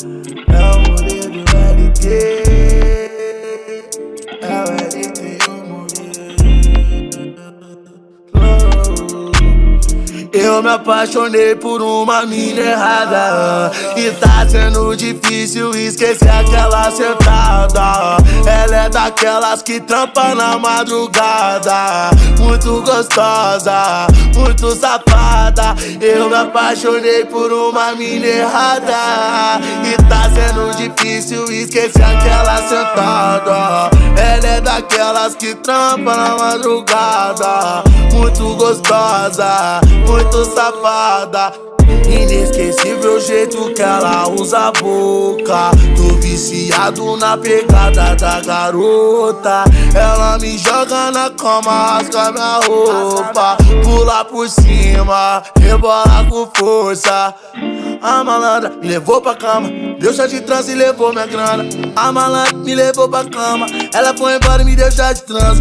É o Murilo LT. É o LT e o Murilo. Eu me apaixonei por uma mina errada e tá sendo difícil esquecer aquela sentada. Ela é daquelas que trampa na madrugada, muito gostosa, muito safada. Eu me apaixonei por uma mina errada e tá sendo difícil esquecer aquela sentada. Ela é daquelas que trampa na madrugada, muito gostosa, muito safada. Inesquecível o jeito que ela usa a boca. Tô viciado na pegada da garota. Ela me joga na cama, rasga minha roupa, pula por cima, rebola com força. A malandra me levou pra cama, deu chá de trança e levou minha grana. A malandra me levou pra cama, ela foi embora e me deu chá de trança.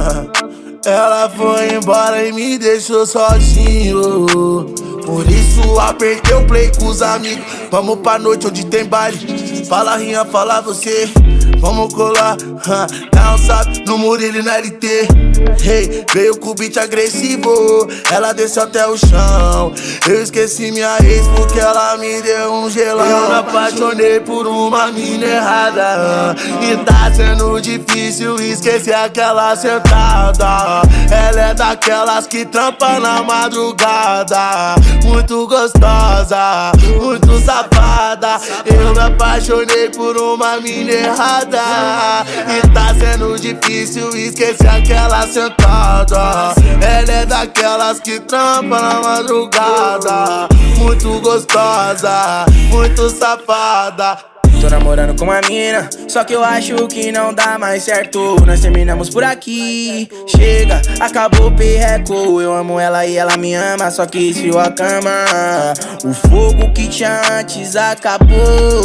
Ela foi embora e me deixou sozinho. Por isso apertei o play com os amigos. Vamos pra noite onde tem baile. Fala Rinha, fala você. Vamos colar, não sabe, no Murilo e no LT. Hey, veio com o beat agressivo, ela desceu até o chão. Eu esqueci minha ex porque ela me deu um gelão. Eu me apaixonei por uma mina errada e tá sendo difícil esquecer aquela sentada. Ela é daquelas que trampa na madrugada, muito gostosa, muito safada. Eu me apaixonei por uma mina errada e tá sendo difícil esquecer aquela sentada. Ela é daquelas que trampa na madrugada, muito gostosa, muito safada. Tô namorando com uma mina, só que eu acho que não dá mais certo. Nós terminamos por aqui, chega, acabou o perreco. Eu amo ela e ela me ama, só que esfriou a cama. O fogo que tinha antes acabou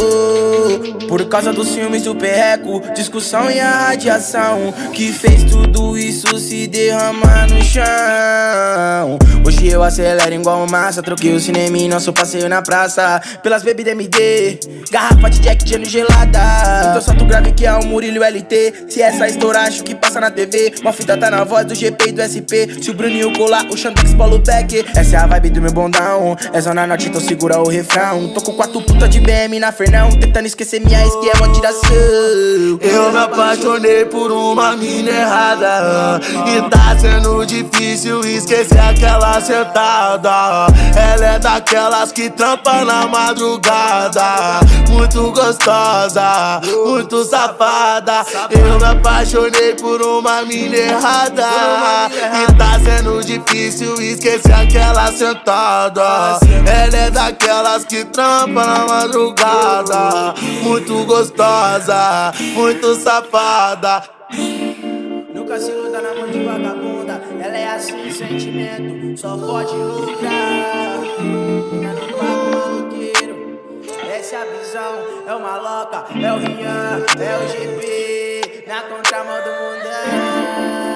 por causa dos filmes do perreco, discussão e a radiação que fez tudo isso se derramar no chão. Hoje eu acelero igual massa, troquei o cinema e nosso passeio na praça pelas bebidas MD, garrafa de Jack gelo gelada. Então solta o grave que é o Murilo LT. Se essa estourar, acho que passa na TV. Uma fita tá na voz do GP e do SP. Se o Bruninho colar, o Xandex bola o back. Essa é a vibe do meu bondão, é zona norte, então segura o refrão. Tô com 4 putas de BM na Fernão, tentando esquecer minha ex que é uma tiração. Eu me apaixonei por uma mina errada e tá sendo difícil esquecer aquela sentada. Ela é daquelas que trampa na madrugada, muito gostosa, muito safada. Eu me apaixonei por uma mina errada e tá sendo difícil esquecer aquela sentada. Ela é daquelas que trampa na madrugada, muito gostosa, muito safada. Nunca se luta na mão de vagabunda, ela é assim, sentimento, só pode lucrar. Mina no papo maluqueiro, essa é a visão, é o Maloca, é o Rian, é o GP, na contramão do mundão.